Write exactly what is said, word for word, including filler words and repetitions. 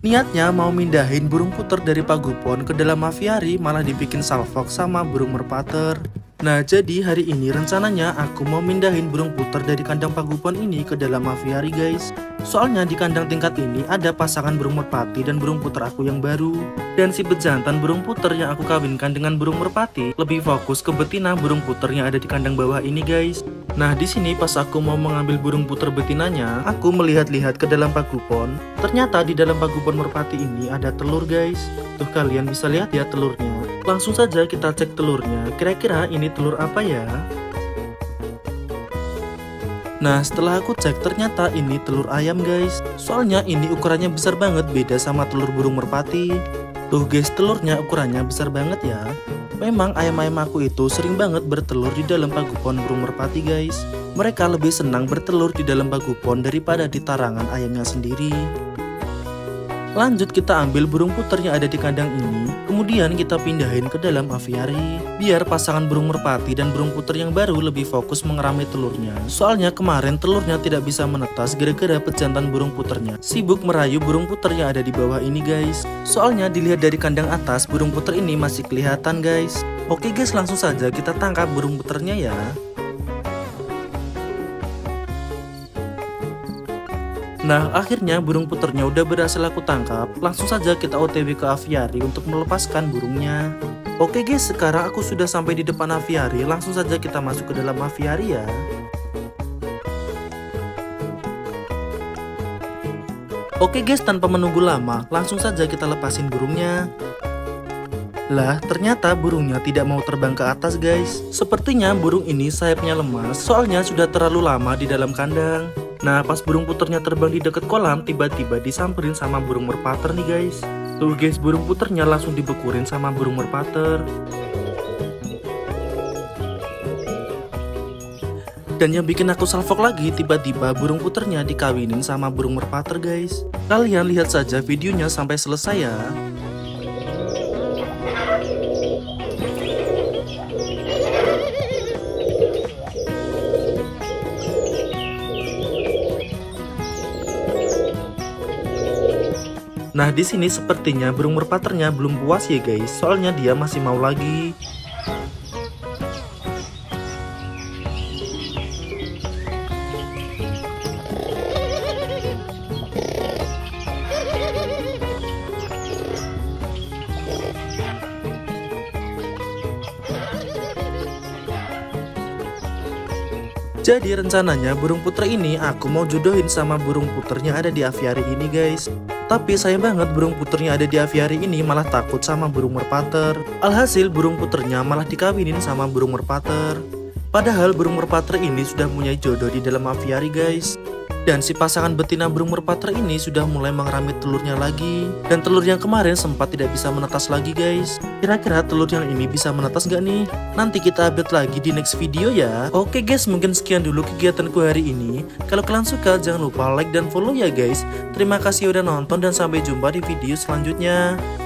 Niatnya mau mindahin burung puter dari pagupon ke dalam aviari, malah dibikin salfok sama burung merpater. Nah, jadi hari ini rencananya aku mau mindahin burung puter dari kandang pagupon ini ke dalam aviari guys. Soalnya di kandang tingkat ini ada pasangan burung merpati dan burung puter aku yang baru. Dan si pejantan burung puter yang aku kawinkan dengan burung merpati lebih fokus ke betina burung puter yang ada di kandang bawah ini guys. Nah, di sini pas aku mau mengambil burung puter betinanya, aku melihat-lihat ke dalam pagupon. Ternyata di dalam pagupon merpati ini ada telur guys. Tuh, kalian bisa lihat ya telurnya. Langsung saja kita cek telurnya, kira-kira ini telur apa ya? Nah, setelah aku cek ternyata ini telur ayam guys. Soalnya ini ukurannya besar banget, beda sama telur burung merpati. Tuh guys, telurnya ukurannya besar banget ya. Memang ayam-ayam aku itu sering banget bertelur di dalam pagupon burung merpati guys. Mereka lebih senang bertelur di dalam pagupon daripada di tarangan ayamnya sendiri. Lanjut kita ambil burung puter yang ada di kandang ini, kemudian kita pindahin ke dalam aviari, biar pasangan burung merpati dan burung puter yang baru lebih fokus mengerami telurnya. Soalnya kemarin telurnya tidak bisa menetas gara-gara pejantan burung puternya sibuk merayu burung puter yang ada di bawah ini guys. Soalnya dilihat dari kandang atas, burung puter ini masih kelihatan guys. Oke guys, langsung saja kita tangkap burung puternya ya. Nah, akhirnya burung puternya udah berhasil aku tangkap. Langsung saja kita O T W ke aviari untuk melepaskan burungnya. Oke guys, sekarang aku sudah sampai di depan aviari. Langsung saja kita masuk ke dalam aviari ya. Oke guys, tanpa menunggu lama, langsung saja kita lepasin burungnya. Lah, ternyata burungnya tidak mau terbang ke atas guys. Sepertinya burung ini sayapnya lemas, soalnya sudah terlalu lama di dalam kandang. Nah, pas burung puternya terbang di dekat kolam, tiba-tiba disamperin sama burung merpater nih guys. Tuh guys, burung puternya langsung dibekurin sama burung merpater. Dan yang bikin aku salfok lagi, tiba-tiba burung puternya dikawinin sama burung merpater guys. Kalian lihat saja videonya sampai selesai ya. Nah, di sini sepertinya burung merpaternya belum puas ya guys, soalnya dia masih mau lagi. Jadi rencananya burung puter ini aku mau jodohin sama burung puternya ada di aviari ini guys. Tapi sayang banget burung puternya ada di aviari ini malah takut sama burung merpater. Alhasil burung puternya malah dikawinin sama burung merpater. Padahal burung merpater ini sudah punya jodoh di dalam aviari guys. Dan si pasangan betina burung merpater ini sudah mulai mengerami telurnya lagi. Dan telur yang kemarin sempat tidak bisa menetas lagi guys. Kira-kira telur yang ini bisa menetas gak nih? Nanti kita update lagi di next video ya. Oke guys, mungkin sekian dulu kegiatanku hari ini. Kalau kalian suka jangan lupa like dan follow ya guys. Terima kasih udah nonton dan sampai jumpa di video selanjutnya.